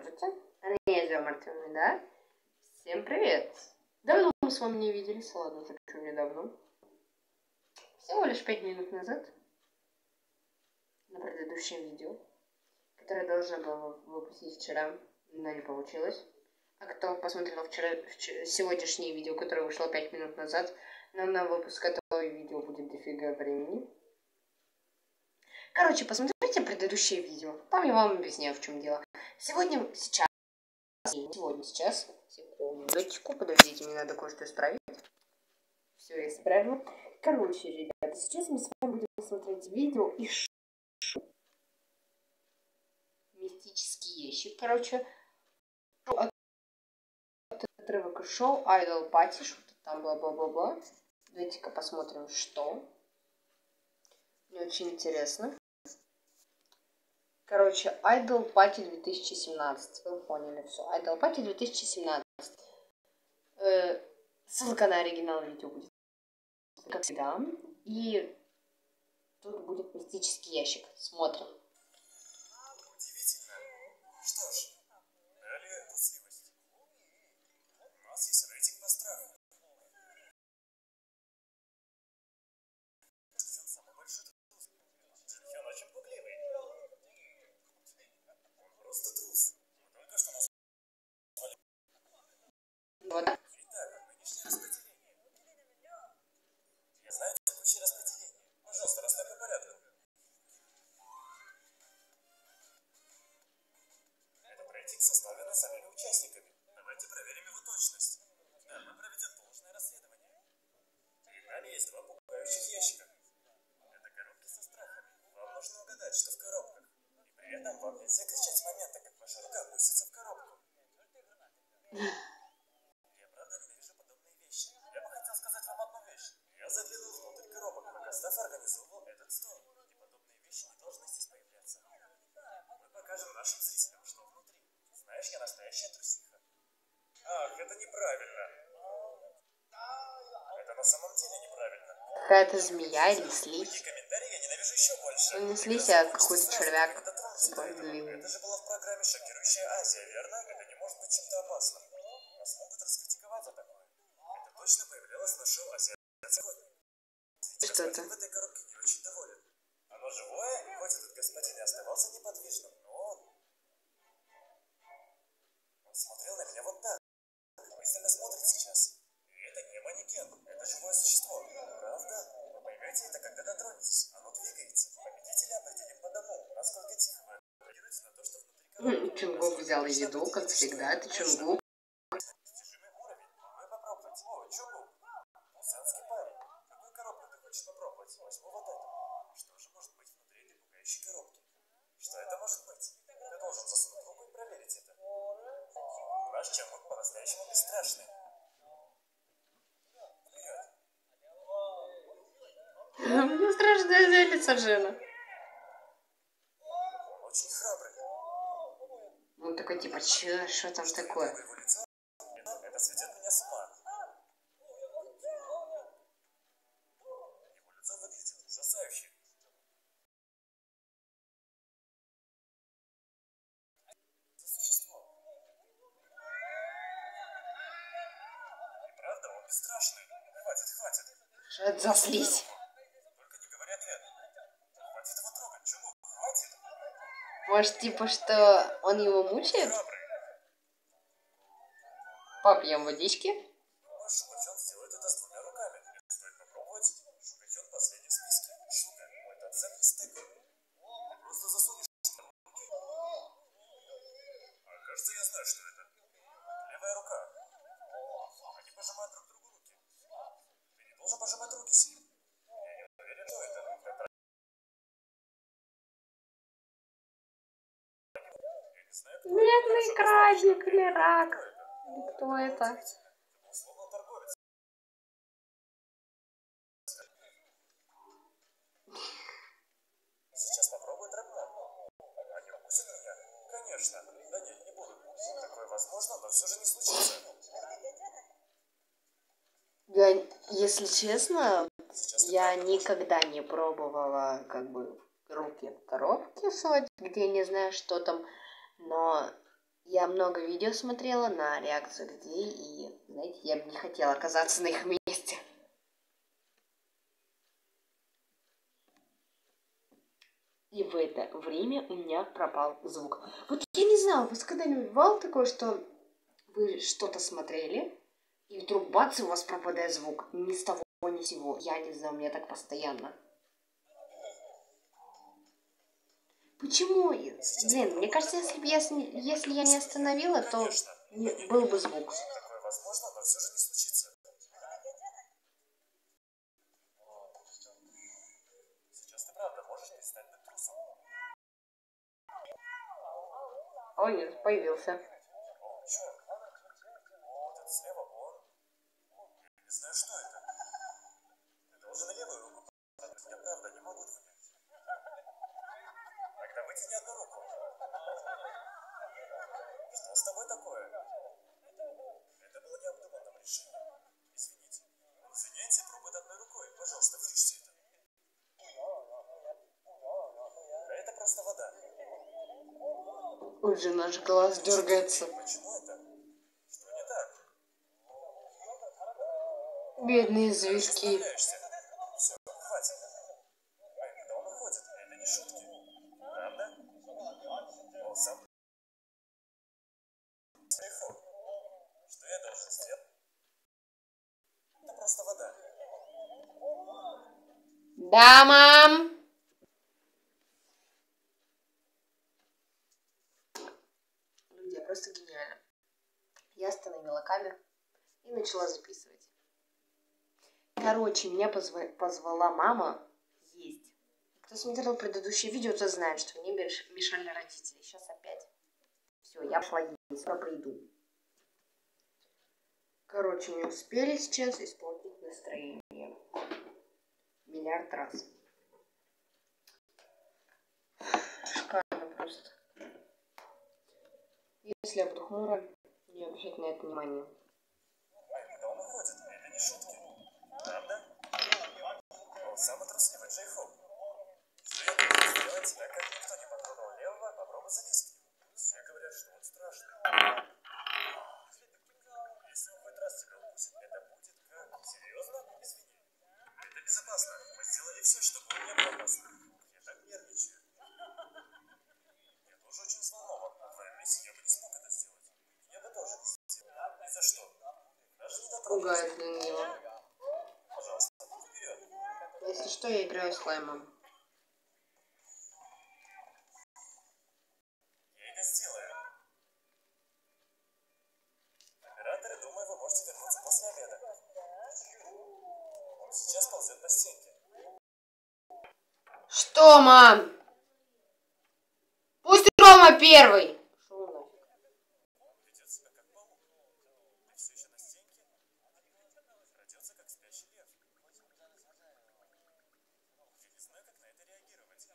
Можете? Амнезия мертвыми, да? Всем привет! Давно мы с вами не виделись, ладно, так что недавно. Всего лишь 5 минут назад. На предыдущем видео, которое я должна была выпустить вчера, но не получилось. А кто посмотрел сегодняшнее видео, которое вышло 5 минут назад, но на выпуск этого видео будет дофига времени. Короче, посмотрите предыдущее видео. Там я вам объясняю, в чем дело. Сейчас. Минуточку, подождите, мне надо кое-что исправить. Все, я исправила. Короче, ребята, сейчас мы с вами будем смотреть видео и мистический ящик. Короче, отрывок шоу Idol Party, что-то там бла-бла-бла-бла. Давайте-ка посмотрим, что. Мне очень интересно. Короче, Idol Party 2017. Вы поняли все. Idol Party 2017. Ссылка на оригинал видео будет, как всегда. И тут будет мистический ящик. Смотрим. Удивительно. Что ж, далее трусливость. У нас есть рейтинг по страху. Джинхён самый большой трус. Джинхён очень пугливый. Он просто трус. Мы только что назвали. Вот. Итак, нынешнее распределение. Я знаю текущее распределение. Пожалуйста, расставь по порядку. Этот рейтинг составлен самими участниками. Давайте проверим его точность. Да, мы проведем должное расследование. Перед нами есть два пугающих ящика. Это коробки со страхами. Вам нужно угадать, что в коробках. И при этом вам нельзя кричать с момента, как ваша рука опустится в коробку. Я правда ненавижу подобные вещи. Я бы хотел сказать вам одну вещь. Я заглянул внутрь коробок, пока Стеф организовывал этот стол. И подобные вещи не должны здесь появляться. Мы покажем нашим зрителям, что внутри. Знаешь, я настоящая трусиха. Ах, это неправильно. Это на самом деле неправильно. Какая-то змея или слизь. Такие комментарии я ненавижу еще больше. Ну, не слизь, а какой-то червяк. Длинный. Это же было в программе «Шокирующая Азия», верно? Это не может быть чем-то опасным. Нас могут раскритиковать за такое. Это точно появлялось на шоу «Азия». Господин в этой коробке не очень доволен. Оно живое, и хоть этот господин и оставался неподвижным, но он смотрел на меня вот так. Пристально смотрит сейчас. И это не манекен, это живое существо. Правда? Вы поймете это, когда дотронетесь. Оно двигается. Победителя определим по тому, насколько тихо вы реагируете на то, что внутри коробки. Чунгук взял еду, как всегда. Это Чунгук. Достижимый уровень. Вы попробовать. О, Чунгук. Пусанский парень. Какую коробку ты хочешь попробовать? Возьму вот эту. Что же может быть внутри этой пугающей коробки? Что это может быть? Ты должен засунуть руку и проверить это. Наш Чунгук по-настоящему бесстрашный. Вперед. Мне страшно зелится Жена. Он очень храбрый. Он такой, типа, что там такое? Его лицо, это сведет меня с ума. Его лицо выглядит ужасающе. Это существо. И правда, он бесстрашный. Хватит, хватит. Что это за слизь? Только не говори ответ. Хватит его трогать, Чунгук, хватит. Может, типа, что он его мучает? Храбрый. Попьем водички. Шукачон сделает это с двумя руками. Стоит попробовать. Шукачон последний в списке. Шука, мой доцент стык. Просто засунешь руки. А кажется, я знаю, что это. Левая рука. Они пожимают друг другу руки. Ты не должен пожимать руки с ним. Я не уверен, что это. Я не знаю, кто Бедный это. крабик или рак. Кто это? Это условно торговец. Сейчас попробуй дракон. Они укусят меня? Конечно. Да нет, не будут. Такое возможно, но все же не случится. Если честно, Сейчас ты я правда никогда не пробовала, как бы, руки в коробке совать, где не знаю, что там, но Я много видео смотрела на реакцию людей, и, знаете, я бы не хотела оказаться на их месте. И в это время у меня пропал звук. Вот я не знаю, у вас когда-нибудь бывало такое, что вы что-то смотрели, и вдруг бац, и у вас пропадает звук? Ни с того, ни с сего. Я не знаю, у меня так постоянно. Почему? Блин, мне кажется, если я не остановила, то был бы звук. Такое возможно, но все же не случится. Сейчас ты правда можешь перестать быть трусом. О, нет, появился. О, черт. Вот это слева, он... Не знаю, что это. Ты должен левую руку. Я правда не могу двигать. Тогда вытяни одну руку. Что с тобой такое? Это было необдуманным решением. Извините. Извиняйте, пробуй одной рукой. Пожалуйста, вырежьте это. Да это просто вода. Уже наш глаз дергается. Почему это? Что не так? Бедные Хорошо зверьки. справляешься. Все, хватит. Эй, куда он уходит? Это не шутки. Правда? Он сам... Айфон. Что я должен сделать? Это просто вода. Да, мам. Друзья, просто гениально. Я остановила камеру и начала записывать. Короче, меня позвала мама есть. Кто смотрел предыдущее видео, тот знает, что мне мешали родители. Сейчас опять. Все, я пошла есть, скоро приду. Короче, не успели сейчас испортить настроение. Миллиард раз. Шикарно просто. Если я буду хмуро, не обращать на это внимание. Эй, куда он уходит? Это не шутки. Правда? Он самый трусливый Джейхоп. Что я должен сделать, так как никто не попробовал левого, попробуй залезть к нему. Все говорят, что он страшный. Если он хоть раз тебя укусит, это будет как... Серьезно? Извини. Это безопасно. Мы сделали все, чтобы он не был опасным. Я так нервничаю. Я тоже очень взволнован. На твоем месте я бы не смог это сделать. Я бы тоже не сделал. Ни за что. Даже не дотронусь. Пугает него. Пожалуйста, вперед. Если что, я играю слаймом. Я это сделаю. Операторы, думаю, вы можете вернуться после обеда. Он сейчас ползет по стенке. Что, мам? Пусть Рома первый. Шо нафиг? Он ведет себя как паук. Ты все еще на стенке? Крадется, как спящий лев. Я не знаю, как на это реагировать.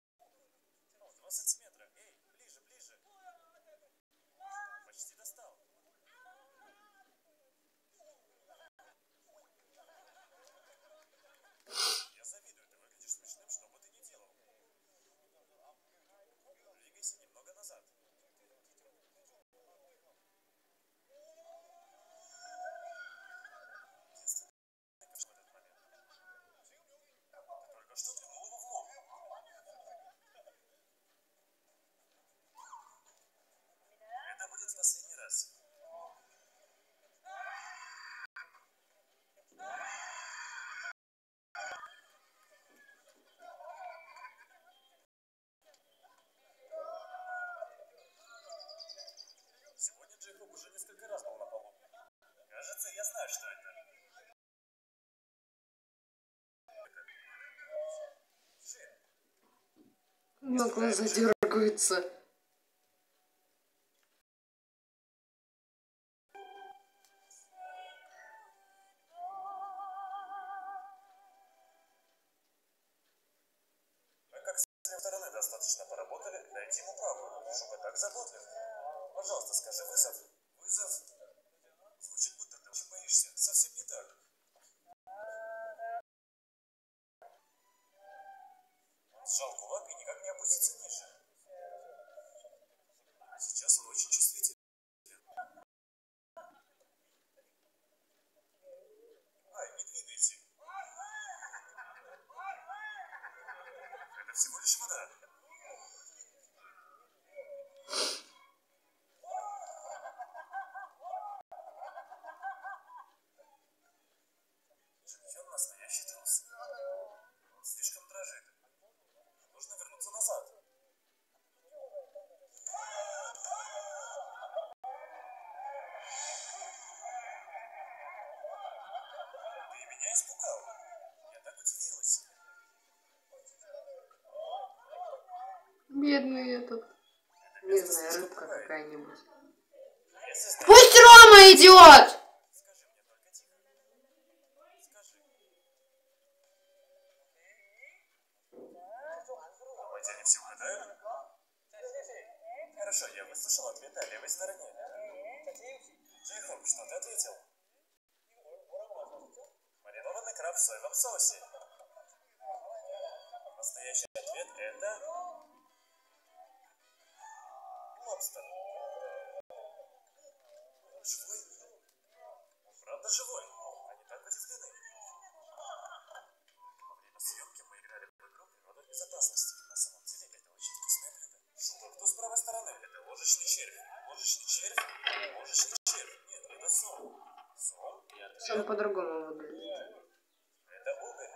20 метров. Эй, ближе, ближе. Почти достал. Я завидую, ты выглядишь смешным, что бы ты ни делал. Двигайся немного назад. Единственный в этот момент. Ты только что ткнул его в лоб. Это будет в последний раз. Сегодня Джейкоб уже несколько раз был на полу. Кажется, я знаю, что это. Джин, У него глаза дергаются. мы как с две стороны достаточно поработали, дайте ему правую, чтобы так заботлив. Пожалуйста, скажи вызов. Вызов. Звучит, будто ты очень боишься. Совсем не так. Он сжал кулак и никак не опустится ниже. Сейчас он очень чувствителен. тут, не знаю, рыбка какая-нибудь. Пусть Рома идет! Скажи мне только тихо. Скажи. Думаете, они все угадают? Хорошо, я выслушал ответ на левой стороне. Джейхоп, что ты ответил? Маринованный краб в соевом соусе. Настоящий ответ это... лобстер. Он живой? Он правда живой? Они так удивлены. Во время съемки мы играли в игру «Природа в безопасности». На самом деле это очень вкусное блюдо. Шуба, кто с правой стороны? Это ложечный червь. Ложечный червь? Ложечный червь. Нет, это сом. Сом? И ответ... Он по-другому выглядит. Это уголь.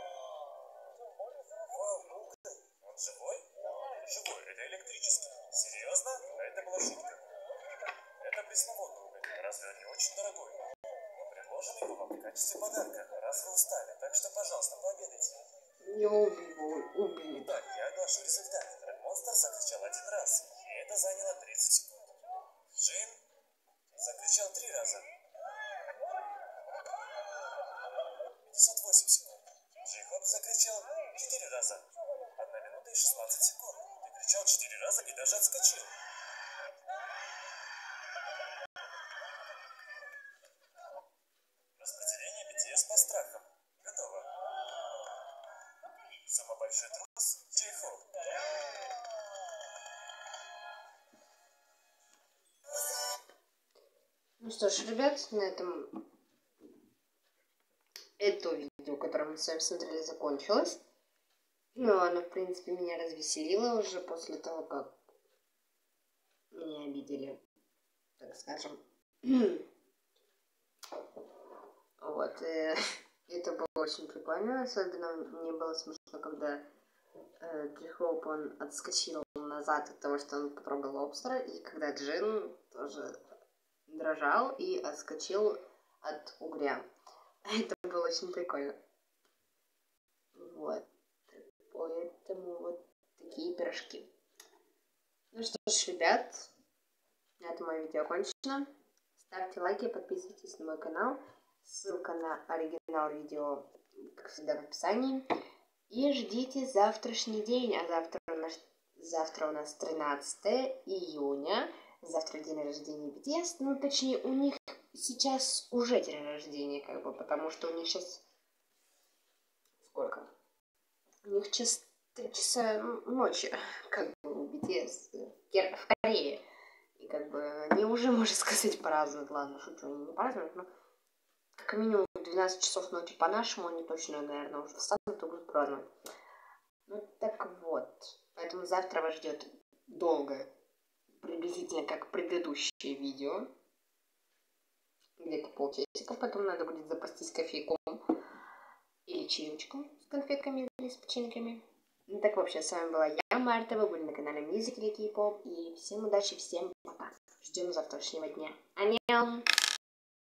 Вау, уголь. Он живой? Живой, это электрический. Серьезно? А это была шутка. Это пресноводный уголь. Разве он не очень дорогой? Мы предложим его вам в качестве подарка, раз вы устали. Так что, пожалуйста, пообедайте. Его убили. Так, я оглашу результат. Монстр закричал 1 раз, и это заняло 30 секунд. Джин закричал 3 раза. 58 секунд. Джейхоп закричал 4 раза. 1 минута и 16 секунд. Ты кричал 4 раза и даже отскочил. Распределение BTS по страхам. Готово. Самый большой трус — Джейхоп. Ну что ж, ребят, на этом это видео, которое мы с вами смотрели, закончилось. Ну, оно, в принципе, меня развеселило уже после того, как меня обидели, так скажем. Вот, и это было очень прикольно. Особенно мне было смешно, когда Джейхоп, он отскочил назад от того, что он потрогал лобстера, и когда Джин тоже дрожал и отскочил от угря. Это было очень прикольно. Вот. Поэтому вот такие пирожки. Ну что ж, ребят, на этом мое видео окончено. Ставьте лайки, подписывайтесь на мой канал. Ссылка на оригинал видео, как всегда, в описании. И ждите завтрашний день. А завтра у нас 13 июня. Завтра день рождения BTS. Ну, точнее, у них сейчас уже день рождения, как бы, потому что у них сейчас... Сколько? У них сейчас 3 часа ночи, как бы, у BTS в Корее. И, как бы, они уже, можно сказать, празднуют. Ладно, шучу, они не празднуют, но как минимум 12 часов ночи по-нашему они точно, наверное, уже встанут и будут праздновать. Ну, так вот. Поэтому завтра вас ждет долго, приблизительно как предыдущее видео. Где-то полчасика. Потом надо будет запастись кофейком или чаечком с конфетками или с печеньками. Ну так вообще, с вами была я, Марта. Вы были на канале Musical.ly K-pop. И всем удачи, всем пока. Ждем завтрашнего дня. Аньон!